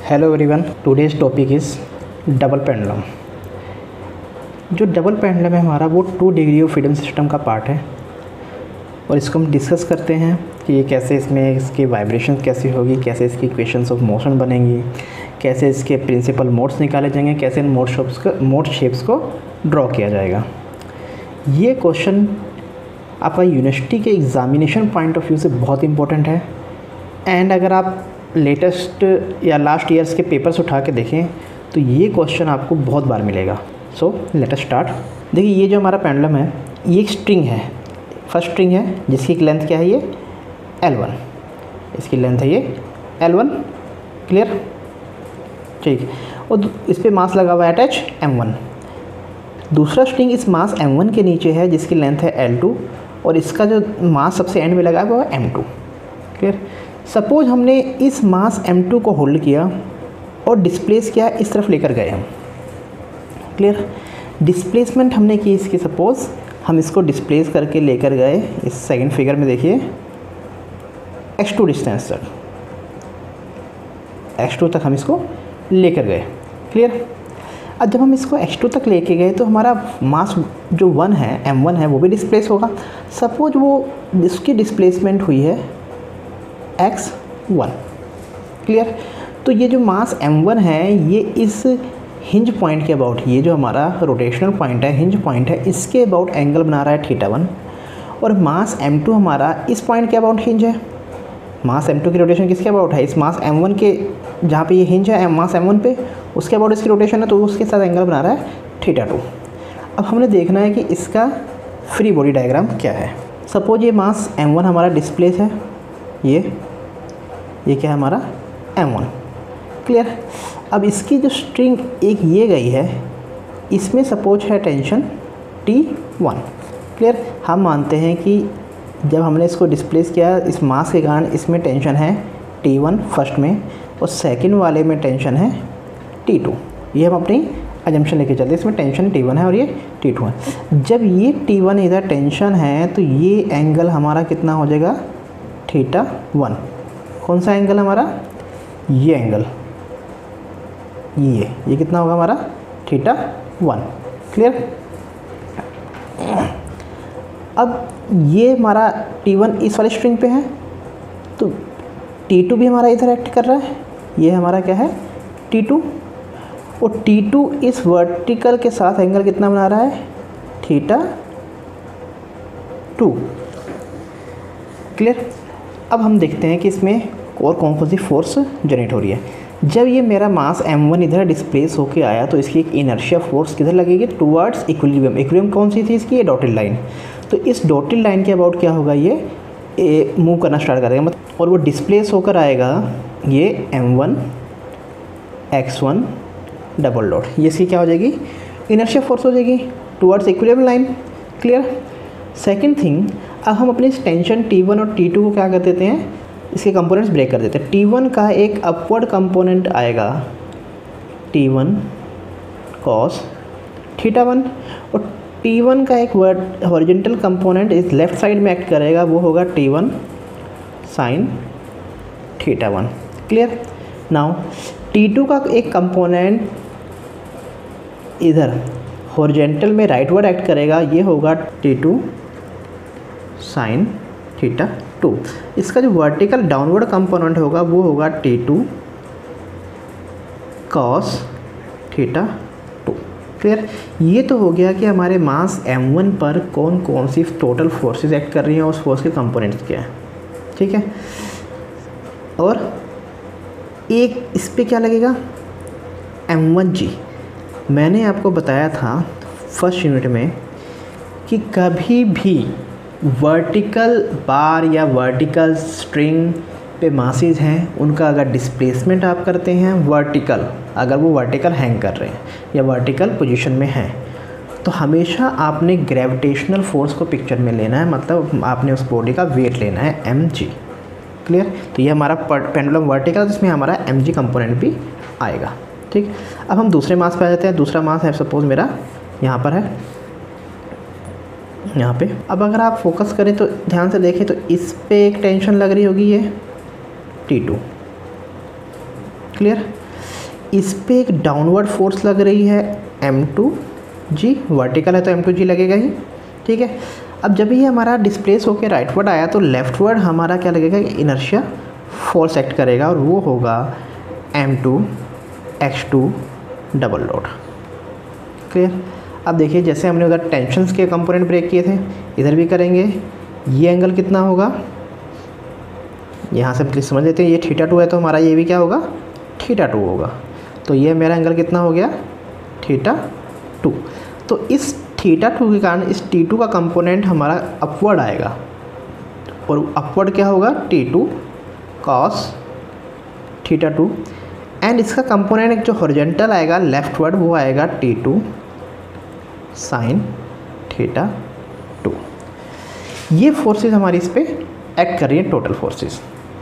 Hello everyone, today's topic is double pendulum. जो double pendulum है हमारा वो 2 डिग्री ऑफ फ्रीडम सिस्टम का पार्ट है और इसको हम डिस्कस करते हैं कि ये कैसे इसमें इसकी वाइब्रेशन कैसी होगी, कैसे इसकी इक्वेशंस ऑफ मोशन बनेंगी, कैसे इसके प्रिंसिपल मोड्स निकाले जाएंगे, कैसे इन मोड शेप्स को ड्रॉ किया जाएगा। ये क्वेश्चन आपका यूनिवर्सिटी के एग्ज़ामिनेशन पॉइंट ऑफ व्यू से बहुत इंपॉर्टेंट है एंड अगर आप लेटेस्ट या लास्ट ईयर्स के पेपर्स उठा के देखें तो ये क्वेश्चन आपको बहुत बार मिलेगा। So let us start. देखिए ये जो हमारा पेंडुलम है ये एक स्ट्रिंग है, फर्स्ट स्ट्रिंग है जिसकी लेंथ क्या है, ये L1, इसकी लेंथ है ये L1, क्लियर, ठीक। और इस पर मास लगा हुआ है अटैच M1। दूसरा स्ट्रिंग इस मास M1 के नीचे है जिसकी लेंथ है L2 और इसका जो मास सबसे एंड में लगा है वो है M2, क्लियर। सपोज हमने इस मास M2 को होल्ड किया और डिस्प्लेस किया, इस तरफ लेकर गए हम, क्लियर। डिस्प्लेसमेंट हमने की इसकी, सपोज हम इसको डिस्प्लेस करके लेकर गए इस सेकंड फिगर में, देखिए x2 डिस्टेंस तक, x2 तक हम इसको लेकर गए, क्लियर। अब जब हम इसको x2 तक लेके गए तो हमारा मास जो 1 है M1 है वो भी डिस्प्लेस होगा। सपोज वो इसकी डिस्प्लेसमेंट हुई है x1, क्लियर। तो ये जो मास M1 है ये इस हिंज पॉइंट के अबाउट, ये जो हमारा रोटेशनल पॉइंट है, हिंज पॉइंट है, इसके अबाउट एंगल बना रहा है θ1 और मास M2 हमारा इस पॉइंट के अबाउट हिंज है। मास M2 की रोटेशन किसके अबाउट है, इस मास M1 के, जहाँ पे ये हिंज है मास M1 पे, उसके अबाउट इसकी रोटेशन है तो उसके साथ एंगल बना रहा है θ2। अब हमने देखना है कि इसका फ्री बॉडी डायग्राम क्या है। सपोज ये मास M1 हमारा डिस्प्लेस है, ये क्या है हमारा M1, क्लियर। अब इसकी जो स्ट्रिंग एक ये गई है इसमें सपोज है टेंशन T1, क्लियर। हम मानते हैं कि जब हमने इसको डिस्प्लेस किया इस मास के कारण इसमें टेंशन है T1 फर्स्ट में और सेकंड वाले में टेंशन है T2। ये हम अपनी अजम्पशन लेके चलते हैं, इसमें टेंशन T1 है और ये T2 है। जब ये T1 इधर टेंशन है तो ये एंगल हमारा कितना हो जाएगा θ1। कौन सा एंगल हमारा, ये एंगल, ये कितना होगा हमारा θ1, क्लियर। अब ये हमारा T1 इस वाले स्ट्रिंग पे है तो T2 भी हमारा इधर एक्ट कर रहा है, ये हमारा क्या है T2 और T2 इस वर्टिकल के साथ एंगल कितना बना रहा है θ2, क्लियर। अब हम देखते हैं कि इसमें और कौन सी फोर्स जनरेट हो रही है। जब ये मेरा मास M1 इधर डिस्प्लेस होके आया तो इसकी एक इनर्शिया फोर्स किधर लगेगी, टुवर्ड्स इक्विलिब्रियम। इक्विलिब्रियम कौन सी थी इसकी, ये डॉटेड लाइन। तो इस डॉटेड लाइन के अबाउट क्या होगा, ये मूव करना स्टार्ट करेगा मतलब, और वो डिस्प्लेस होकर आएगा ये M1 x1 डबल डॉट, ये इसकी क्या हो जाएगी, इनर्शिया फोर्स हो जाएगी towards equilibrium line, clear. Second thing, अब हम अपनी टेंशन T1 और T2 को क्या कर देते हैं, इसके कंपोनेंट्स ब्रेक कर देते हैं। T1 का एक अपवर्ड कंपोनेंट आएगा T1 cos θ1 और T1 का एक हॉरिजॉन्टल कंपोनेंट इस लेफ्ट साइड में एक्ट करेगा, वो होगा T1 sin θ1, clear. Now T2 का एक कंपोनेंट इधर हॉरिजॉन्टल में राइटवर्ड एक्ट करेगा, ये होगा T2 sin θ2। इसका जो वर्टिकल डाउनवर्ड कंपोनेंट होगा वो होगा T2 cos θ2, क्लियर। ये तो हो गया कि हमारे मास M1 पर कौन कौन सी टोटल फोर्सेस एक्ट कर रही हैं, उस फोर्स के कंपोनेंट्स क्या है, ठीक है। और एक इस पे क्या लगेगा, M1G। मैंने आपको बताया था फर्स्ट यूनिट में कि कभी भी वर्टिकल बार या वर्टिकल स्ट्रिंग पे मासेस हैं, उनका अगर डिस्प्लेसमेंट आप करते हैं वर्टिकल, अगर वो वर्टिकल हैंग कर रहे हैं या वर्टिकल पोजीशन में हैं, तो हमेशा आपने ग्रेविटेशनल फोर्स को पिक्चर में लेना है, मतलब आपने उस बॉडी का वेट लेना है mg, क्लियर। तो ये हमारा पेंडुलम वर्टिकल, जिसमें हमारा mg कंपोनेंट भी आएगा, ठीक। अब हम दूसरे मास पे आ जाते हैं। दूसरा मास है सपोज मेरा यहाँ पर है, यहाँ पे। अब अगर आप फोकस करें तो ध्यान से देखें तो इस पे एक टेंशन लग रही होगी, ये T2, क्लियर। इस पे एक डाउनवर्ड फोर्स लग रही है m2g, वर्टिकल है तो m2g लगेगा ही, ठीक है। अब जब ये हमारा डिस्प्लेस होकर राइटवर्ड आया तो लेफ्टवर्ड हमारा क्या लगेगा, इनर्शिया फोर्स एक्ट करेगा और वो होगा m2x2 डबल डॉट। क्लियर। अब देखिए जैसे हमने उधर टेंशन्स के कंपोनेंट ब्रेक किए थे, इधर भी करेंगे। ये एंगल कितना होगा, यहाँ से प्लीज़ समझ लेते हैं, ये θ2 है तो हमारा ये भी क्या होगा, θ2 होगा। तो ये मेरा एंगल कितना हो गया, θ2। तो इस θ2 के कारण इस T2 का कंपोनेंट हमारा अपवर्ड आएगा और अपवर्ड क्या होगा, T2 cos θ2 एंड इसका कंपोनेंट जो हॉरिजॉन्टल आएगा लेफ्टवर्ड वो आएगा T2 sin θ2। ये फोर्सेस हमारी इस पे एक्ट कर रही है, टोटल फोर्सेस।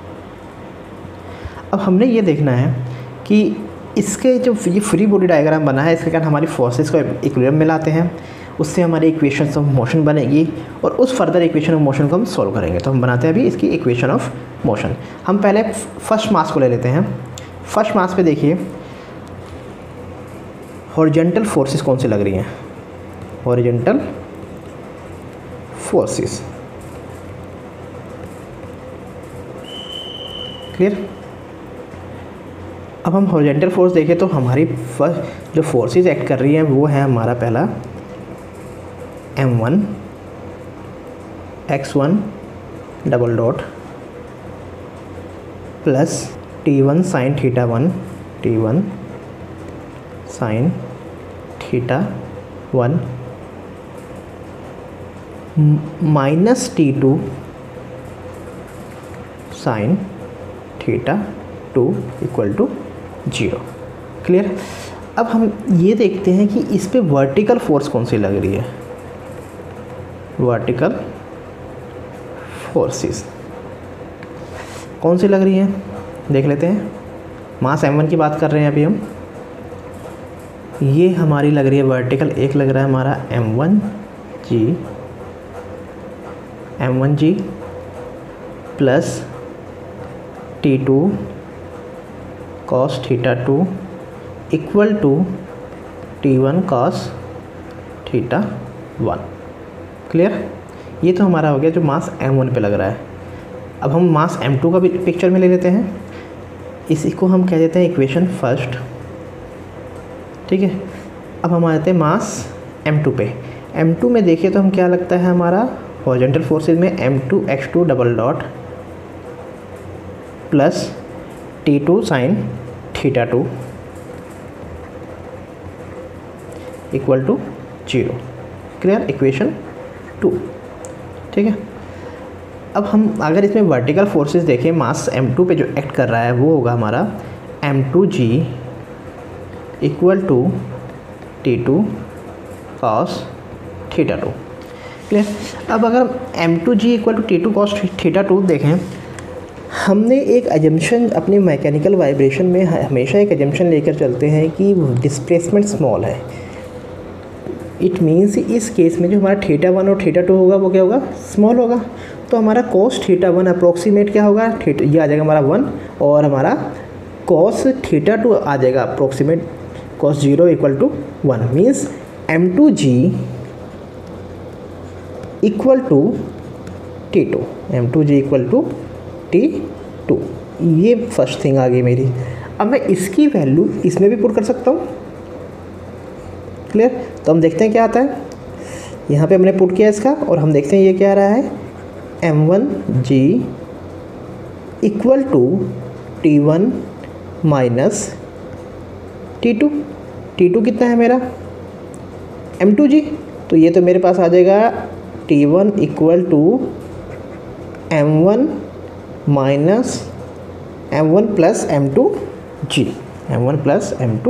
अब हमने ये देखना है कि इसके जो ये फ्री बॉडी डायग्राम बना है इसके कारण हमारी फोर्सेस को इक्विलिब्रियम में लाते हैं, उससे हमारी इक्वेशन ऑफ मोशन बनेगी और उस फर्दर इक्वेशन ऑफ मोशन को हम सॉल्व करेंगे। तो हम बनाते हैं अभी इसकी इक्वेशन ऑफ मोशन। हम पहले फर्स्ट मास को ले लेते हैं। फर्स्ट मास पे देखिए हॉरिजॉन्टल फोर्सेस कौन सी लग रही हैं, हॉरिजॉन्टल फोर्सेस। क्लियर। अब हम हॉरिजॉन्टल फोर्स देखें तो हमारी फर्स्ट जो फोर्सेस एक्ट कर रही हैं वो है हमारा पहला m1 x1 double dot plus T1 sin θ1 T1 sin θ1 minus T2 sin θ2 equal to 0। Clear. अब हम ये देखते हैं कि इस पे वर्टिकल फोर्स कौन सी लग रही है, वर्टिकल फोर्सेस कौन सी लग रही है देख लेते हैं। मास m1 की बात कर रहे हैं अभी हम, ये हमारी लग रही है वर्टिकल, एक लग रहा है हमारा m1g plus T2 cos θ2 equal to T1 cos θ1। Clear. ये तो हमारा हो गया जो मास m1 पे लग रहा है। अब हम मास m2 का भी पिक्चर में ले लेते हैं, इसी को हम कह देते हैं इक्वेशन फर्स्ट, ठीक है। अब हम आ जाते हैं मास m2 पे। m2 में देखिए तो हम क्या लगता है हमारा हॉरिजॉन्टल फोर्सेस में m2x2 double dot plus T2 sin θ2 equal to 0। Clear. Equation 2, ठीक है। अब हम अगर इसमें वर्टिकल फोर्सेस देखें मास m2 पे जो एक्ट कर रहा है वो होगा हमारा m2g equal to T2 cos θ2। Clear. अब अगर m2g equal to T2 cos θ2 देखें, हमने एक एजम्पशन अपनी मैकेनिकल वाइब्रेशन में हमेशा एक एजम्पशन लेकर चलते हैं कि डिस्प्लेसमेंट स्मॉल है। इट मीन्स इस केस में जो हमारा θ1 और θ2 होगा वो क्या होगा, स्मॉल होगा। तो हमारा cos θ1 अप्रोक्सीमेट क्या होगा, ये आ जाएगा हमारा 1 और हमारा cos θ2 आ जाएगा approximate cos 0 equal to 1। Means m2g equal to T2, m2g equal to T2। ये फर्स्ट थिंग आ गई मेरी। अब मैं इसकी वैल्यू इसमें भी पुट कर सकता हूँ। क्लियर। तो हम देखते हैं क्या आता है। यहाँ पे हमने पुट किया इसका और हम देखते हैं ये क्या आ रहा है, m1g equal to T1 minus T2। T2 कितना है मेरा, m2g। तो ये तो मेरे पास आ जाएगा T1 equal to m1 minus m1 plus m2g, m1 plus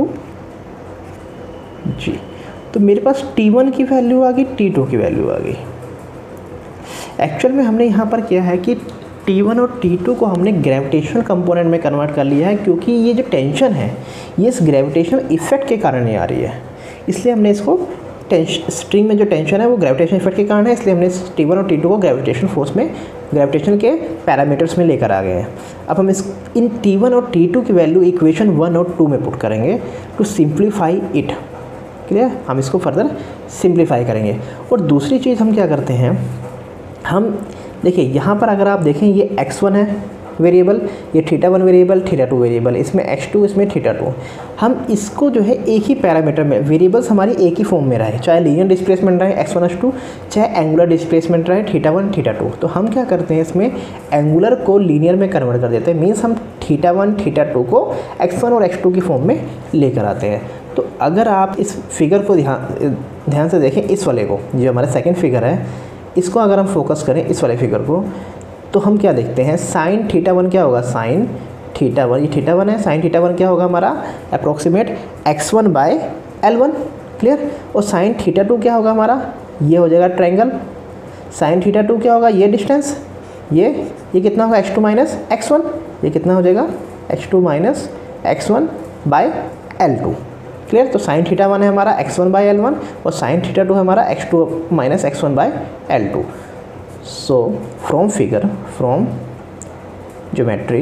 m2g। तो मेरे पास T1 की वैल्यू आ गई, T2 की वैल्यू आ गई। एक्चुअल में हमने यहाँ पर किया है कि T1 और T2 को हमने ग्रेविटेशनल कंपोनेंट में कन्वर्ट कर लिया है, क्योंकि ये जो टेंशन है ये इस ग्रेविटेशनल इफेक्ट के कारण ही आ रही है। इसलिए हमने इसको स्ट्रिंग में जो टेंशन है वो ग्रेविटेशन इफेक्ट के कारण है, इसलिए हमने T1 और T2 को ग्रेविटेशन फोर्स में ग्रेविटेशन के पैरामीटर्स में लेकर आ गए हैं। अब हम इस इन T1 और T2 की वैल्यू इक्वेशन 1 और 2 में पुट करेंगे टू सिंप्लीफाई इट। क्लियर, हम इसको फर्दर सिंप्लीफाई करेंगे। और दूसरी चीज़ हम क्या करते हैं, हम देखिए यहाँ पर अगर आप देखें ये x1 है वेरिएबल, ये θ1 वेरिएबल, θ2 वेरिएबल, इसमें x2, इसमें θ2। हम इसको जो है एक ही पैरामीटर में, वेरिएबल्स हमारी एक ही फॉर्म में रहे, चाहे लीनियर डिस्प्लेसमेंट रहे x1 x2, चाहे एंगुलर डिस्प्लेसमेंट रहे θ1 θ2। तो हम क्या करते हैं, इसमें एंगुलर को लीनियर में कन्वर्ट कर देते हैं। मीन्स हम θ1 θ2 को x1 और x2 की फॉर्म में लेकर आते हैं। तो अगर आप इस फिगर को ध्यान से देखें, इस वाले को, जो हमारा सेकेंड फिगर है, इसको अगर हम फोकस करें इस वाले फिगर को, तो हम क्या देखते हैं, साइन θ1 क्या होगा, साइन θ1, ये θ1 है, साइन θ1 क्या होगा हमारा अप्रोक्सीमेट x1/L1। क्लियर, और साइन θ2 क्या होगा हमारा, ये हो जाएगा ट्रायंगल। साइन θ2 क्या होगा, ये डिस्टेंस, ये कितना होगा, x2 - x1, ये कितना हो जाएगा, x2 - x1/L2। क्लियर, तो साइन θ1 है हमारा x1/L1 और साइन θ2 है हमारा x2 - x1/L2। So from figure, from geometry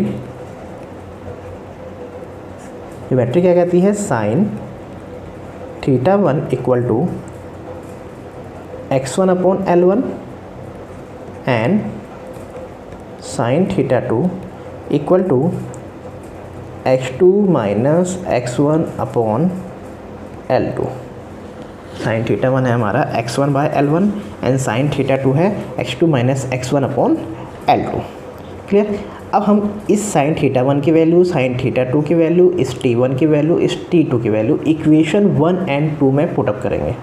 क्या कहती है, sine θ1 equal to x1/L1 and sine θ2 equal to x2 - x1/L2। Sine θ1 है हमारा x1/L1 एंड साइन θ2 है x2 - x1/L2। क्लियर, अब हम इस साइन θ1 की वैल्यू, साइन θ2 की वैल्यू, इस T1 की वैल्यू, इस T2 की वैल्यू इक्वेशन 1 एंड 2 में पुटअप करेंगे।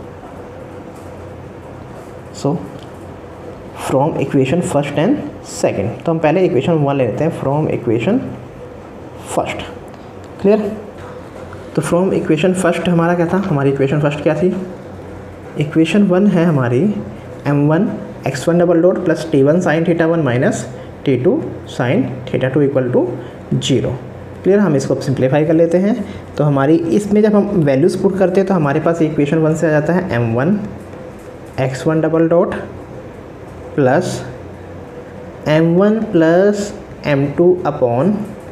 So from equation first and second, तो हम पहले इक्वेशन 1 ले लेते हैं, फ्रॉम इक्वेशन फर्स्ट। क्लियर, तो फ्रॉम इक्वेशन फर्स्ट हमारा क्या था, हमारी इक्वेशन फर्स्ट क्या थी, इक्वेशन 1 है हमारी m1 x1 double dot plus T1 sine θ1 minus T2 sine θ2 equal to 0। Clear, हम इसको सिंप्लीफाई कर लेते हैं। तो हमारी इसमें जब हम वैल्यूज़ पुट करते हैं तो हमारे पास इक्वेशन 1 से आ जाता है m1 x1 double dot plus m1 plus m2 upon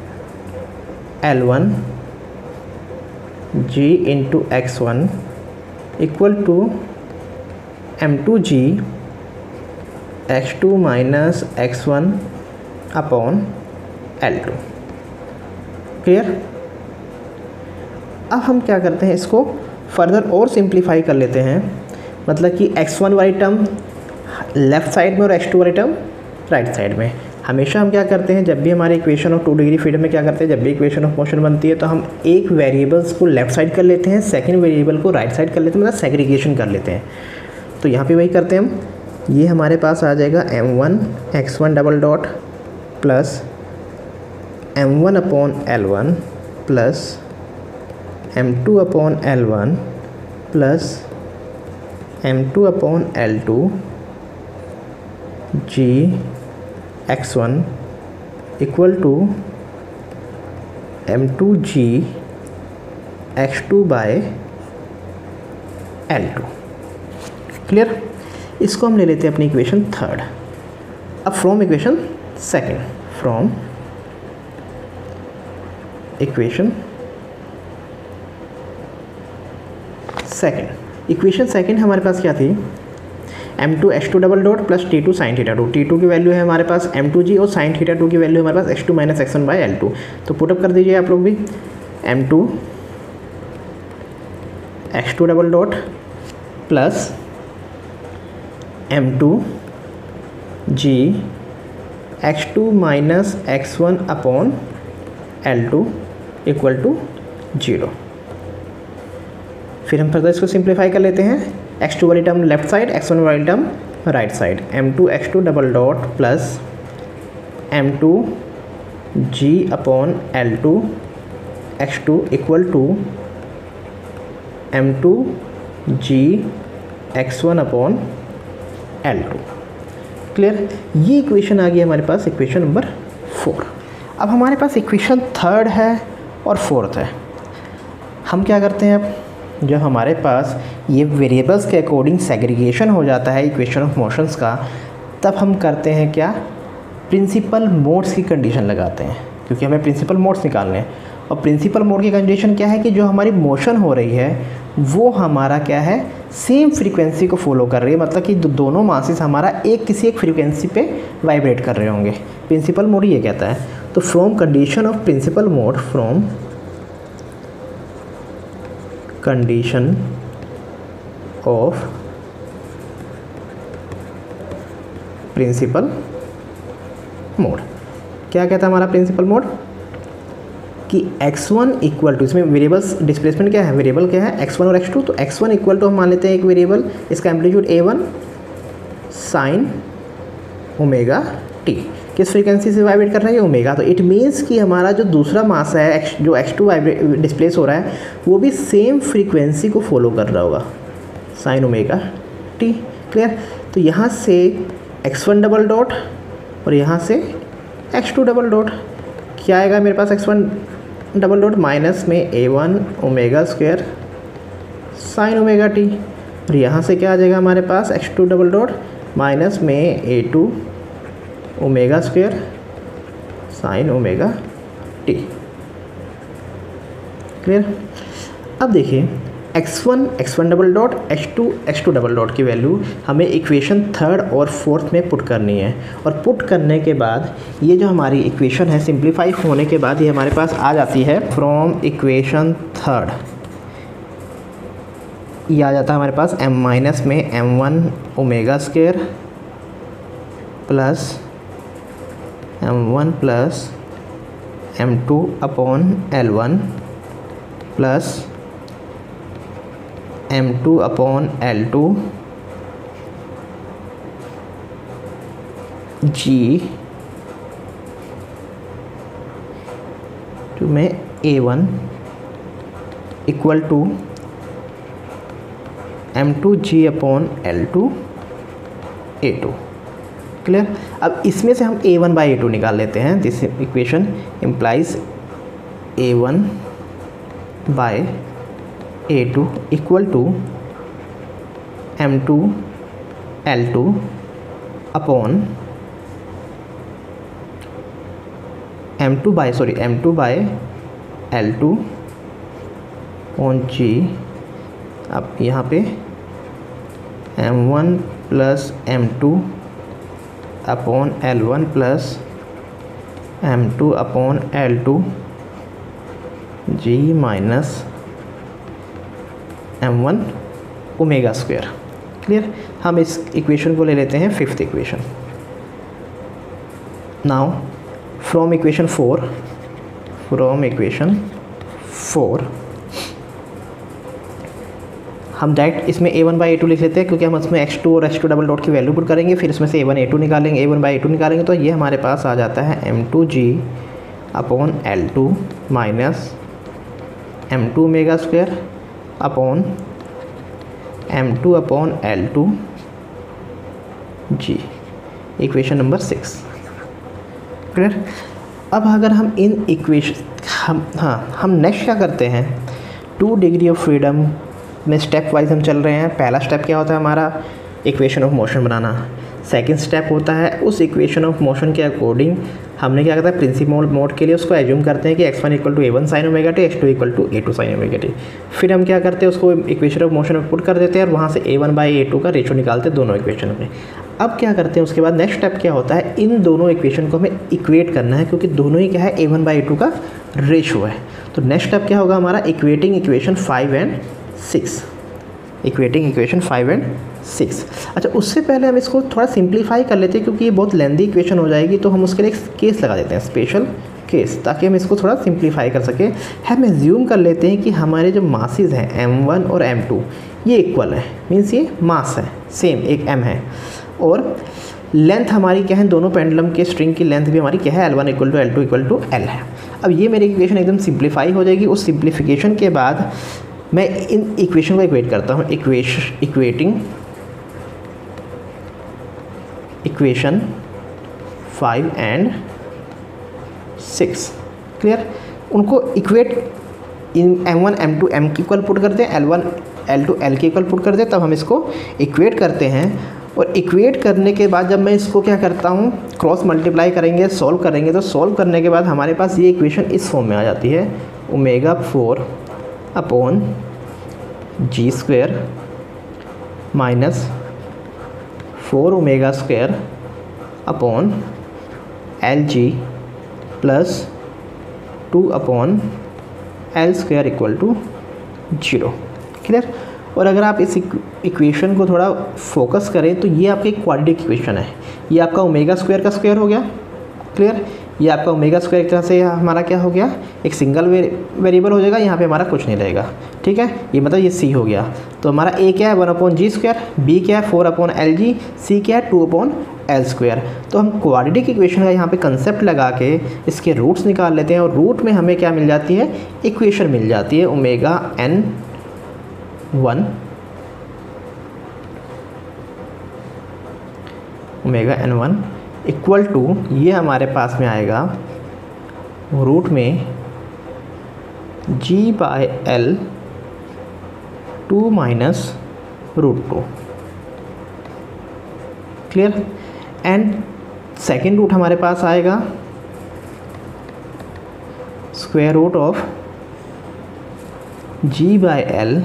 L1 g into x1 equal to m2g x2 minus x1 upon L2। Clear, अब हम क्या करते हैं, इसको फर्दर और सिंप्लीफाई कर लेते हैं। मतलब कि x1 वाली टर्म लेफ़्ट साइड में और x2 वाली टर्म राइट साइड में। हमेशा हम क्या करते हैं, जब भी हमारी इक्वेशन ऑफ 2 डिग्री फ्रीडम में क्या करते हैं, जब भी इक्वेशन ऑफ मोशन बनती है तो हम एक वेरिएबल्स को लेफ़्ट साइड कर लेते हैं, सेकंड वेरिएबल को राइट साइड कर लेते हैं, मतलब सेग्रीगेशन कर लेते हैं। तो यहाँ पे वही करते हैं हम। ये हमारे पास आ जाएगा m1 x1 double dot plus m1 upon L1 plus m2 upon L1 plus m2 upon L2 g x1 equal to m2g x2/L2। Clear, इसको हम ले लेते हैं अपनी इक्वेशन थर्ड। अब from equation second, from equation second, equation second हमारे पास क्या थी, m2 x2 double dot plus T2 sine θ2। T2 की वैल्यू है हमारे पास m2g और साइन θ2 की वैल्यू हमारे पास x2 माइनस x1/L2। तो पुटअप कर दीजिए आप लोग भी, m2 x2 double dot plus m2g x2 minus x1 upon L2 equal to 0। फिर हम फर्दर इसको सिंप्लीफाई कर लेते हैं, x2 वाली टर्म लेफ्ट साइड, x1 वाली term right side. m2 x2 double dot plus m2g upon L2 x2 equal to m2g x1 upon L2। Clear, ये equation आ गई हमारे पास, इक्वेशन नंबर 4। अब हमारे पास इक्वेशन थर्ड है और फोर्थ है। हम क्या करते हैं, अब जब हमारे पास ये वेरिएबल्स के अकॉर्डिंग सेग्रीगेशन हो जाता है इक्वेशन ऑफ मोशंस का, तब हम करते हैं क्या, प्रिंसिपल मोड्स की कंडीशन लगाते हैं, क्योंकि हमें प्रिंसिपल मोड्स निकालने हैं। और प्रिंसिपल मोड की कंडीशन क्या है कि जो हमारी मोशन हो रही है वो हमारा क्या है, सेम फ्रीक्वेंसी को फॉलो कर रही है, मतलब कि दोनों मासेस हमारा किसी एक फ्रीक्वेंसी पे वाइब्रेट कर रहे होंगे। प्रिंसिपल मोड ये कहता है। तो from condition of principal mode, from condition of principal mode, क्या कहता है हमारा प्रिंसिपल मोड कि x1 इक्वल टू, इसमें वेरिएबल्स डिस्प्लेसमेंट क्या है, वेरिएबल क्या है x1 और x2। तो x1 इक्वल टू हम मान लेते हैं एक वेरिएबल, इसका amplitude a1 sine omega t, किस फ्रीक्वेंसी से वाइब्रेट कर रहा है, ओमेगा। तो इट मीन्स कि हमारा जो दूसरा मास है जो x2 डिस्प्लेस हो रहा है वो भी सेम फ्रीक्वेंसी को फॉलो कर रहा होगा, साइन ओमेगा टी। क्लियर। तो यहाँ से x1 डबल डॉट और यहाँ से x2 डबल डॉट, क्या आएगा मेरे पास x1 डबल डॉट माइनस में a1 omega square sine omega t, और यहाँ से क्या आ जाएगा हमारे पास x2 डबल डॉट माइनस में a2 omega square sine omega t. Clear. अब देखिए x1 double dot x2 double dot की वैल्यू हमें इक्वेशन थर्ड और फोर्थ में पुट करनी है, और पुट करने के बाद ये जो हमारी इक्वेशन है सिंप्लीफाई होने के बाद ये हमारे पास आ जाती है फ्रॉम इक्वेशन थर्ड, ये आ जाता है हमारे पास m माइनस में m1 omega square plus m1 plus m2 upon L1 plus m2 upon L2 g two में a1 equal to m2 g अपॉन L2 a2। क्लियर। अब इसमें से हम a1 बाई a2 निकाल लेते हैं। This equation implies a1 by a2 equal to m2 L2 upon m2 by L2 on g। अब यहाँ पे m1 plus m2 upon L1 plus m2 upon L2 g minus m1 omega square. Clear. हम इस equation को ले लेते हैं fifth equation. Now from equation 4 हम डायरेक्ट इसमें a1 बाई a2 लिख लेते हैं, क्योंकि हम इसमें x2 और x2 डबल डॉट की वैल्यू पुट करेंगे, फिर इसमें से a1 a2 निकालेंगे, a1 बाई a2 निकालेंगे, तो ये हमारे पास आ जाता है m2g upon L2 minus m2 omega square upon m2 upon L2 g, equation number 6। Clear. अब अगर हम इन इक्वेशन हम नेक्स्ट क्या करते हैं, 2 डिग्री ऑफ फ्रीडम में स्टेप वाइज हम चल रहे हैं। पहला स्टेप क्या होता है हमारा, इक्वेशन ऑफ मोशन बनाना। सेकंड स्टेप होता है उस इक्वेशन ऑफ मोशन के अकॉर्डिंग हमने क्या करता है, प्रिंसिपल मोड के लिए उसको एज्यूम करते हैं कि x1 equal to a1 sine omega t, x2 equal to a2 sine omega t. फिर हम क्या करते हैं, उसको इक्वेशन ऑफ मोशन में पुट कर देते हैं और वहाँ से a1 बाई a2 का रेशो निकालते हैं दोनों इक्वेशन में। अब क्या करते हैं उसके बाद नेक्स्ट स्टेप क्या होता है, इन दोनों इक्वेशन को हमें इक्वेट करना है, क्योंकि दोनों ही क्या है a1 बाई a2 का रेशो है। तो नेक्स्ट स्टेप क्या होगा हमारा, equating equation 5 and 6। Equating equation 5 and 6। अच्छा, उससे पहले हम इसको थोड़ा सिंप्लीफाई कर लेते हैं, क्योंकि ये बहुत लेंदी इक्वेशन हो जाएगी, तो हम उसके लिए एक केस लगा देते हैं, स्पेशल केस, ताकि हम इसको थोड़ा सिंप्लीफाई कर सकें। हम एज्यूम कर लेते हैं कि हमारे जो मासेस हैं m1 और m2 ये इक्वल है, मीन्स ये मास है सेम, एक m है, और लेंथ हमारी क्या है, दोनों पेंडुलम के स्ट्रिंग की लेंथ भी हमारी क्या है, L1 equal to L2 equal to L है। अब ये मेरी इक्वेशन एकदम सिंप्लीफाई हो जाएगी। उस सिंप्लीफिकेशन के बाद मैं इन इक्वेशन को इक्वेट करता हूँ, इक्वेटिंग इक्वेशन 5 एंड 6। क्लियर। उनको इक्वेट इन m1 m2 m के इक्वल पुट करते हैं, L1 L2 L के इक्वल पुट करते हैं, तब हम इसको इक्वेट करते हैं और इक्वेट करने के बाद जब मैं इसको क्या करता हूँ, क्रॉस मल्टीप्लाई करेंगे, सॉल्व करेंगे, तो सॉल्व करने के बाद हमारे पास ये इक्वेशन इस फॉर्म में आ जाती है, omega 4 upon g square minus 4 omega square upon L g plus 2 upon L square equal to 0। Clear. और अगर आप इस इक्वेशन को थोड़ा फोकस करें तो ये आपकी क्वाड्रेटिक इक्वेशन है। ये आपका ओमेगा स्क्वायर का स्क्वायर हो गया। क्लियर। ये आपका ओमेगा स्क्वायर एक तरह से हमारा क्या हो गया, एक सिंगल वेरिएबल हो जाएगा, यहाँ पे हमारा कुछ नहीं रहेगा। ठीक है, ये मतलब ये सी हो गया। तो हमारा ए क्या है 1 अपॉन जी स्क्वायर, बी क्या है 4 अपॉन एल जी, सी क्या है 2 अपॉन एल स्क्वायर। तो हम क्वाड्रेटिक इक्वेशन का यहाँ पे कंसेप्ट लगा के इसके रूट्स निकाल लेते हैं और रूट में हमें क्या मिल जाती है, इक्वेशन मिल जाती है omega n 1 omega n1 equal to, ये हमारे पास में आएगा रूट में g by L 2 minus root 2। Clear. And second root हमारे पास आएगा square root of g by L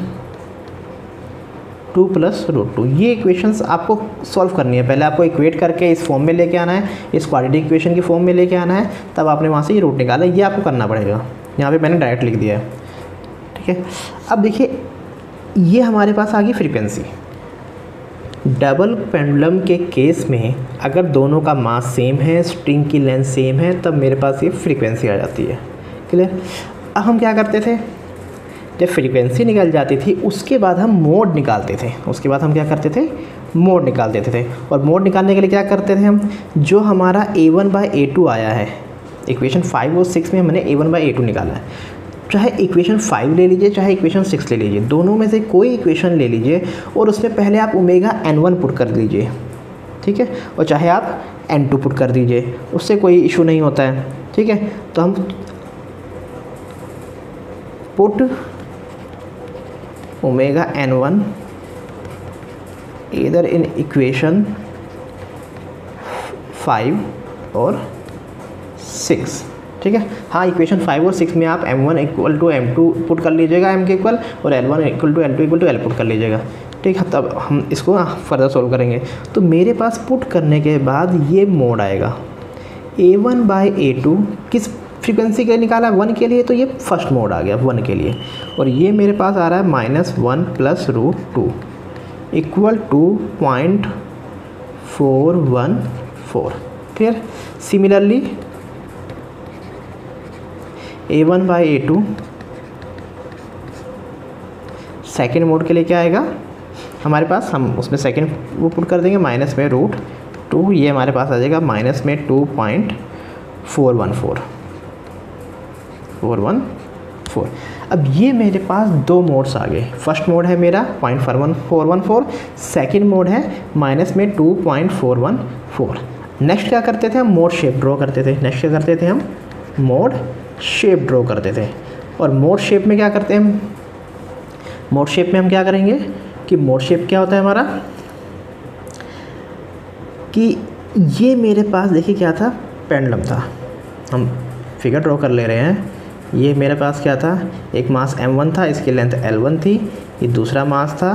2 plus root 2। ये इक्वेशंस आपको सॉल्व करनी है। पहले आपको इक्वेट करके इस फॉर्म में लेके आना है, इस क्वाड्रेटिक इक्वेशन की फॉर्म में लेके आना है, तब आपने वहाँ से ये रूट निकाला। ये आपको करना पड़ेगा। यहाँ पे मैंने डायरेक्ट लिख दिया है। ठीक है। अब देखिए ये हमारे पास आ गई फ्रीक्वेंसी। डबल पेंडुलम के केस में अगर दोनों का मास सेम है, स्ट्रिंग की लेंथ सेम है, तब मेरे पास ये फ्रीक्वेंसी आ जाती है। क्लियर। अब हम क्या करते थे, जब फ्रीक्वेंसी निकल जाती थी उसके बाद हम मोड निकालते थे। उसके बाद हम क्या करते थे, मोड निकाल देते थे। और मोड निकालने के लिए क्या करते थे हम, जो हमारा a1 बाई a2 आया है, इक्वेशन 5 और 6 में हमने a1 बाई a2 निकाला है। चाहे इक्वेशन 5 ले लीजिए, चाहे इक्वेशन 6 ले लीजिए, दोनों में से कोई इक्वेशन ले लीजिए और उसमें पहले आप ओमेगा n1 पुट कर दीजिए। ठीक है। और चाहे आप n2 पुट कर दीजिए, उससे कोई इशू नहीं होता है। ठीक है। तो हम पुट ओमेगा n1 इधर इन इक्वेशन 5 और 6। ठीक है। हाँ, इक्वेशन 5 और 6 में आप m1 equal to m2 put कर लीजिएगा, m के इक्वल, और l1 equal to l2 equal to l put कर लीजिएगा। ठीक है। तब हम इसको फर्दर सोल्व करेंगे। तो मेरे पास पुट करने के बाद ये मोड आएगा a1 बाई a2 किस फ्रीक्वेंसी के लिए निकाला, 1 के लिए, तो ये फर्स्ट मोड आ गया 1 के लिए। और ये मेरे पास आ रहा है -1 plus root 2 equal to 0.414। Clear. Similarly a1 by a2 second mode के लिए क्या आएगा हमारे पास, हम उसमें सेकेंड वो पुट कर देंगे, माइनस में रूट 2, ये हमारे पास आ जाएगा माइनस में 2.414। अब ये मेरे पास दो मोड्स आ गए। फर्स्ट मोड है मेरा 0.414, सेकेंड मोड है माइनस में 2.414। नेक्स्ट क्या करते थे हम, मोड शेप ड्रॉ करते थे। नेक्स्ट क्या करते थे हम, मोड शेप ड्रॉ करते थे। और मोड शेप में क्या करते हैं हम, मोड शेप में हम क्या करेंगे कि मोड शेप क्या होता है हमारा, कि ये मेरे पास देखिए क्या था, पेंडुलम था। हम फिगर ड्रॉ कर ले रहे हैं। ये मेरे पास क्या था, एक मास m1 था, इसकी लेंथ l1 थी। ये दूसरा मास था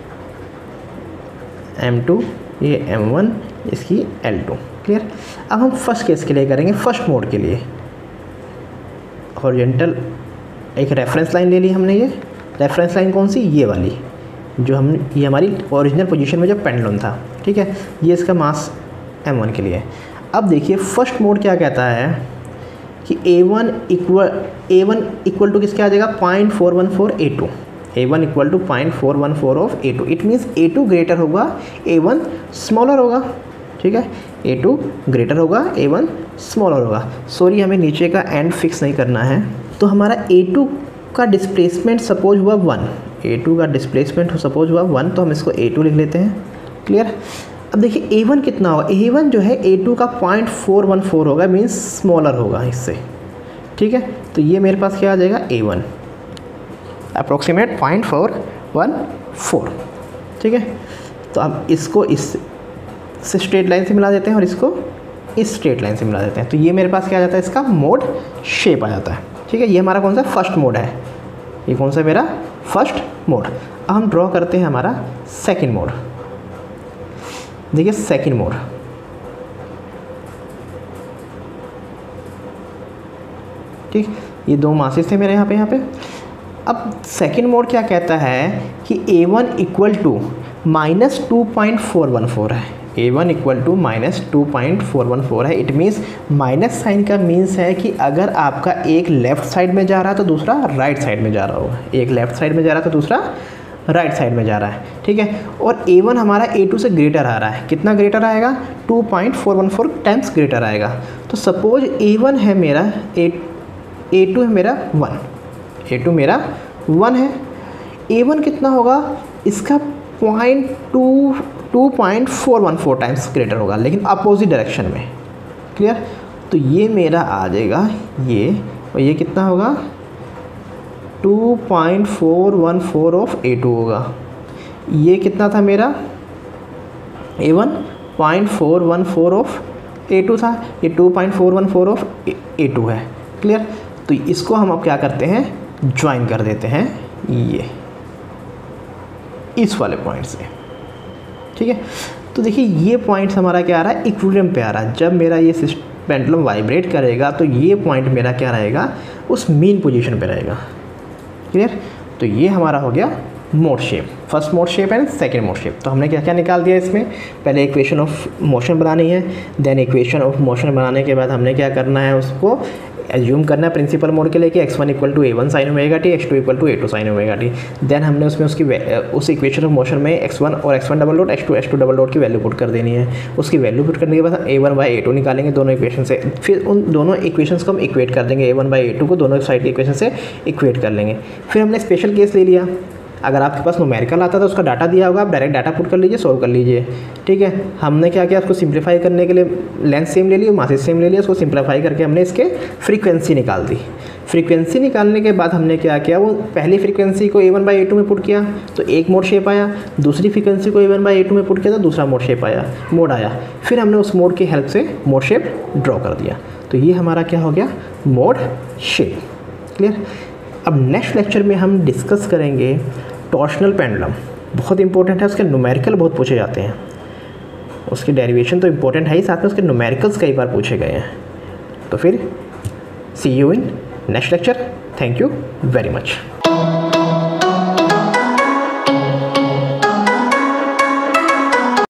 m2, ये m1, इसकी l2। क्लियर। अब हम फर्स्ट केस के लिए करेंगे, फर्स्ट मोड के लिए हॉरिजॉन्टल एक रेफरेंस लाइन ले ली हमने। ये रेफरेंस लाइन कौन सी, ये वाली, जो हम, ये हमारी ओरिजिनल पोजीशन में जो पेंडुलम था। ठीक है। ये इसका मास m1 के लिए। अब देखिए फर्स्ट मोड क्या कहता है कि a1 इक्वल टू किसके आ जाएगा, 0.414 a2। a1 equal to 0.414 of a2। It means a2 greater होगा, a1 स्मॉलर होगा। ठीक है। a2 ग्रेटर होगा, a1 स्मॉलर होगा। सॉरी, हमें नीचे का एंड फिक्स नहीं करना है। तो हमारा a2 का डिस्प्लेसमेंट सपोज हुआ 1, a2 का डिस्प्लेसमेंट सपोज हुआ 1, तो हम इसको a2 लिख लेते हैं। क्लियर। अब देखिए a1 कितना होगा, a1 जो है a2 का 0.414 होगा, मीन्स स्मॉलर होगा इससे। ठीक है। तो ये मेरे पास क्या आ जाएगा, a1 अप्रोक्सीमेट 0.414। ठीक है। तो अब इसको इस स्ट्रेट लाइन से मिला देते हैं और इसको इस स्ट्रेट लाइन से मिला देते हैं, तो ये मेरे पास क्या आ जाता है, इसका मोड शेप आ जाता है। ठीक है, ये हमारा कौन सा फर्स्ट मोड है, ये कौन सा मेरा फर्स्ट मोड। अब हम ड्रॉ करते हैं हमारा सेकंड मोड। देखिए सेकंड मोड, ठीक, ये दो मासेस थे मेरे यहाँ पे। अब सेकंड मोड क्या कहता है कि A1 इक्वल टू -2.414 है, A1 इक्वल टू -2.414 है। इट मीन्स माइनस साइन का मीन्स है कि अगर आपका एक लेफ़्ट साइड में जा रहा है तो दूसरा राइट साइड में जा रहा होगा, एक लेफ़्ट साइड में जा रहा है तो दूसरा राइट साइड में जा रहा है। ठीक है, और A1 हमारा A2 से ग्रेटर आ रहा है, कितना ग्रेटर आएगा, 2.414 टाइम्स ग्रेटर आएगा। तो सपोज A1 है मेरा, A2 है मेरा 1, A2 मेरा 1 है, A1 कितना होगा, इसका 2.414 टाइम्स ग्रेटर होगा, लेकिन अपोजिट डायरेक्शन में। क्लियर, तो ये मेरा आ जाएगा ये, और ये कितना होगा 2.414 ऑफ A2 होगा। ये कितना था मेरा A1 0.414 ऑफ A2 था, ये 2.414 ऑफ A2 है। क्लियर, तो इसको हम अब क्या करते हैं, ज्वाइन कर देते हैं ये इस वाले पॉइंट से। ठीक है, तो देखिए ये पॉइंट हमारा क्या आ रहा है, इक्विलिब्रियम पे आ रहा है। जब मेरा ये पेंडुलम वाइब्रेट करेगा तो ये पॉइंट मेरा क्या रहेगा, उस मीन पोजीशन पे रहेगा। क्लियर, तो ये हमारा हो गया mode shape, first mode shape and second mode shape. तो हमने क्या क्या निकाल दिया इसमें, पहले इक्वेशन ऑफ मोशन बनानी है, देन इक्वेशन ऑफ मोशन बनाने के बाद हमने क्या करना है, उसको एज्यूम करना है प्रिंसिपल मोड के लिए कि x1 equal to A1 sine omega t, x2 equal to A2 sine omega t. Then हमने उसमें उस इक्वेशन ऑफ मोशन में x1 और x1 double dot, x2 double dot की वैल्यू पुट कर देनी है। उसकी वैल्यू पुट करने के बाद A1 बाई A2 निकालेंगे दोनों इक्वेशन से, फिर उन दोनों इक्वेशंस को हम इक्वेट कर देंगे, A1 बाई A2 को दोनों साइड की इक्वेशन से इक्वेट कर लेंगे। फिर हमने स्पेशल केस ले लिया, अगर आपके पास न्यूमेरिकल आता तो उसका डाटा दिया होगा, आप डायरेक्ट डाटा पुट कर लीजिए, सोल्व कर लीजिए। ठीक है, हमने क्या किया, उसको सिंप्लीफाई करने के लिए लेंथ सेम ले ली, मासेस सेम ले लिया, उसको सिंप्लीफाई करके हमने इसके फ्रीक्वेंसी निकाल दी। फ्रीक्वेंसी निकालने के बाद हमने क्या किया, वो पहली फ्रीक्वेंसी को A1 बाई A2 में पुट किया तो एक मोड शेप आया, दूसरी फ्रीक्वेंसी को A1 बाई A2 में पुट किया तो दूसरा मोड शेप आया, मोड आया। फिर हमने उस मोड की हेल्प से मोड शेप ड्रॉ कर दिया। तो ये हमारा क्या हो गया, मोड शेप। क्लियर, अब नेक्स्ट लेक्चर में हम डिस्कस करेंगे टॉर्शनल पेंडुलम, बहुत इंपॉर्टेंट है, उसके न्यूमेरिकल बहुत पूछे जाते हैं। उसकी डेरिवेशन तो इंपॉर्टेंट है ही, साथ में उसके न्यूमेरिकल्स कई बार पूछे गए हैं। तो फिर see you in next lecture, thank you very much.